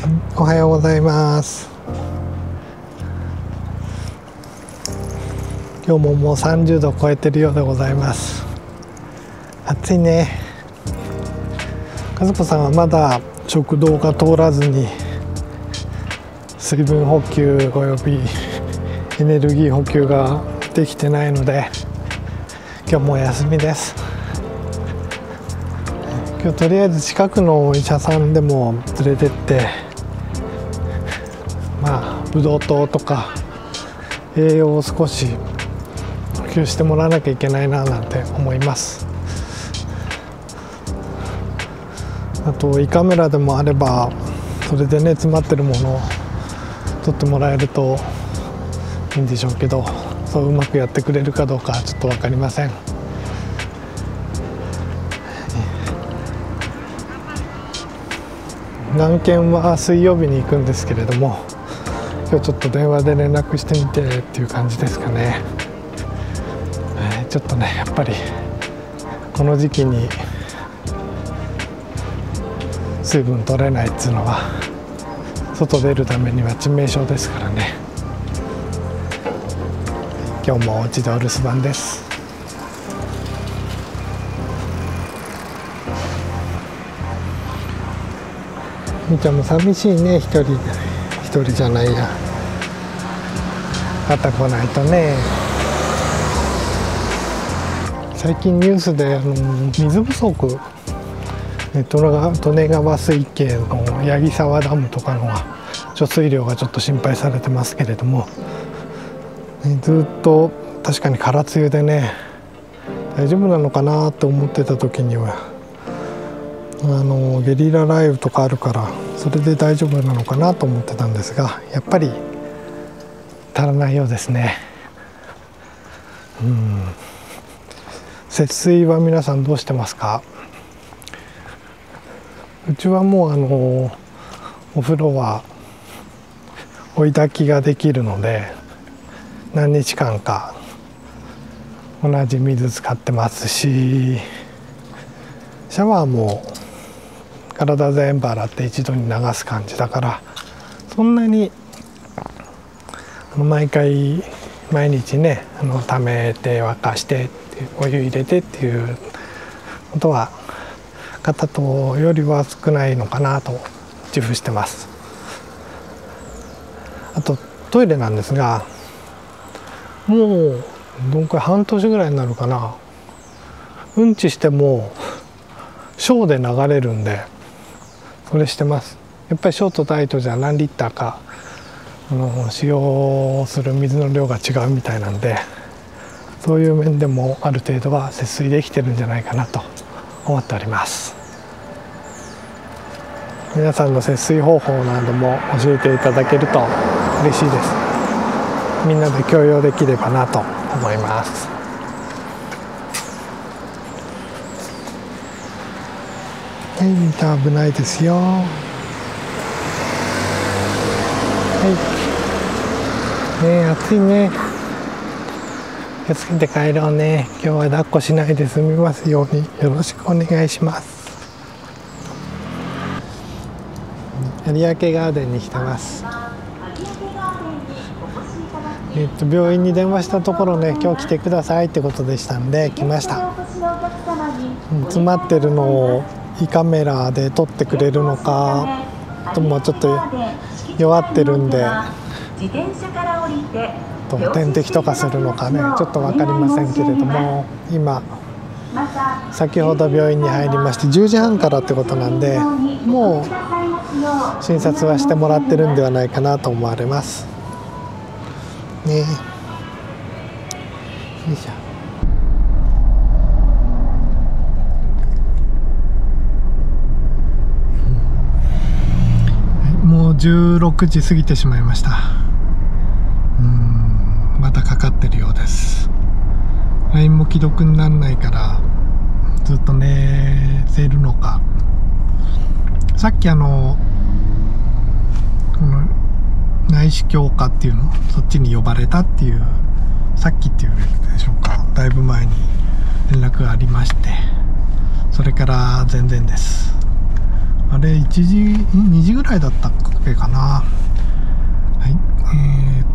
おはようございます。今日ももう30度超えてるようでございます。暑いね。和子さんはまだ食道が通らずに水分補給およびエネルギー補給ができてないので今日もお休みです。今日とりあえず近くのお医者さんでも連れてってブドウ糖とか栄養を少し補給してもらわなきゃいけないななんて思います。あと胃カメラでもあればそれでね詰まってるものを取ってもらえるといいんでしょうけど、そううまくやってくれるかどうかちょっと分かりません。南検は水曜日に行くんですけれども、今日ちょっと電話で連絡してみてっていう感じですかね。ちょっとねやっぱりこの時期に水分取れないっていうのは外出るためには致命傷ですからね。今日もお家でお留守番です。みーちゃんも寂しいね。一人じゃないや、また来ないとね。最近ニュースで水不足、利根川水系の矢木沢ダムとかの貯水量がちょっと心配されてますけれども、ずっと確かに空梅雨でね大丈夫なのかなと思ってた時にはゲリラ雷雨とかあるからそれで大丈夫なのかなと思ってたんですが、やっぱり足らないようですね。節水は皆さんどうしてますか？うちはもうお風呂は追い焚きができるので何日間か同じ水使ってますし、シャワーも体全部洗って一度に流す感じだから、そんなに毎日ね溜めて沸かしてっていうお湯入れてっていうことは片とよりは少ないのかなと自負してます。あとトイレなんですが、もうどんくらい半年ぐらいになるかな、うんちしてもショーで流れるんでそれしてます。やっぱりショートタイトじゃ何リッターか使用する水の量が違うみたいなんで、そういう面でもある程度は節水できてるんじゃないかなと思っております。皆さんの節水方法なども教えていただけると嬉しいです。みんなで共有できればなと思います。はい、見た危ないですよ。はい。ねえ、暑いね。気をつけて帰ろうね。今日は抱っこしないで済みますようによろしくお願いします。有明ガーデンに来てます。病院に電話したところね、今日来てくださいってことでしたんで来ました。詰まってるのを胃カメラで撮ってくれるのか、ともちょっと弱ってるんで点滴とかするのかねちょっと分かりませんけれども、今先ほど病院に入りまして10時半からってことなんで、もう診察はしてもらってるんではないかなと思われますね。よいしょ。もう16時過ぎてしまいました。まだかかってるようです。 LINE も既読にならないからずっと寝てるのか、さっきこの内視鏡科っていうのそっちに呼ばれたっていう、さっきっていうでしょうか、だいぶ前に連絡がありまして、それから全然です。あれ1時2時ぐらいだったっけけかな。はい、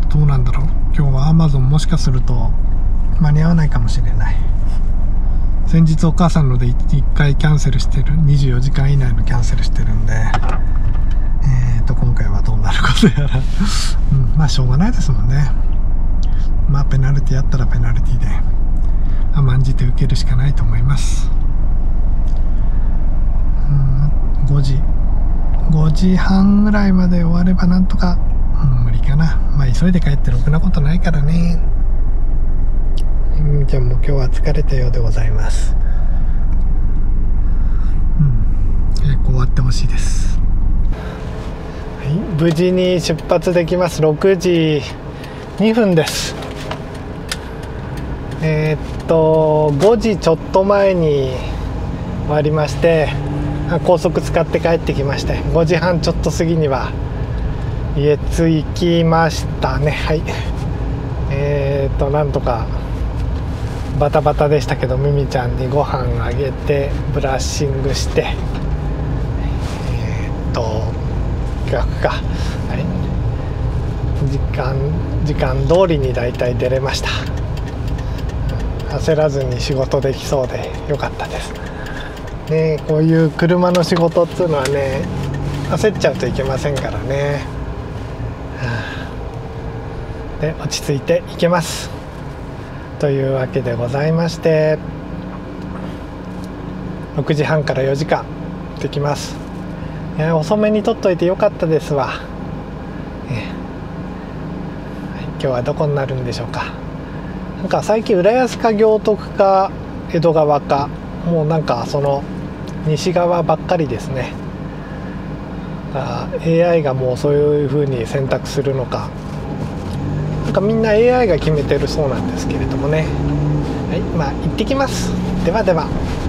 どうなんだろう。今日は Amazon もしかすると間に合わないかもしれない。先日お母さんので1回キャンセルしてる、24時間以内のキャンセルしてるんで、今回はどうなることやら、まあしょうがないですもんね。まあペナルティあったらペナルティで甘んじて受けるしかないと思います。5時半ぐらいまで終わればなんとか、無理かな。まあ急いで帰ってろくなことないからね。じゃあもう今日は疲れたようでございます。早く終わってほしいです。はい、無事に出発できます。6時2分です。5時ちょっと前に終わりまして、高速使って帰ってきまして、5時半ちょっと過ぎには家着きましたね。はい、なんとかバタバタでしたけど、ミミちゃんにご飯あげてブラッシングして、逆か、はい、時間通りにだいたい出れました。焦らずに仕事できそうでよかったですね。こういう車の仕事っていうのはね、焦っちゃうといけませんからね。で落ち着いていけますというわけでございまして、6時半から4時間できます。遅めに撮っといてよかったですわ。はい、今日はどこになるんでしょうか。なんか最近浦安か行徳か江戸川か、もうなんかその西側ばっかりですね。AI がもうそういう風に選択するのか、なんかみんな AI が決めてるそうなんですけれどもね。はい、まあ行ってきます。ではでは。